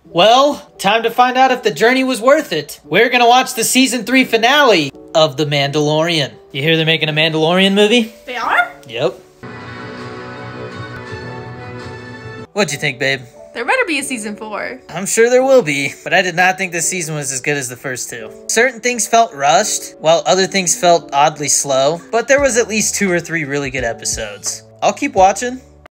Well, time to find out if the journey was worth it. We're gonna watch the season 3 finale of The Mandalorian. You hear they're making a Mandalorian movie? They are? Yep. What'd you think, babe? There better be a season 4. I'm sure there will be, but I did not think this season was as good as the first 2. Certain things felt rushed, while other things felt oddly slow, but there was at least 2 or 3 really good episodes. I'll keep watching.